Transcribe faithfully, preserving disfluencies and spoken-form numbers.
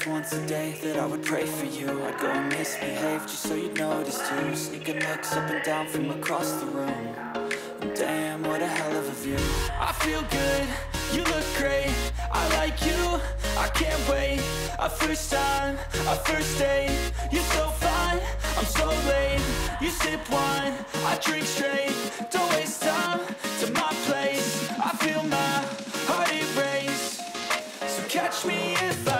promise once a day that I would pray for you. I'd go and misbehave just so you'd notice too. Sneaking looks up and down from across the room. And damn, what a hell of a view. I feel good, you look great, I like you, I can't wait. A first time, a first date, you're so fine, I'm so late. You sip wine, I drink straight, don't waste time to my place. I feel my heart erase, so catch me if I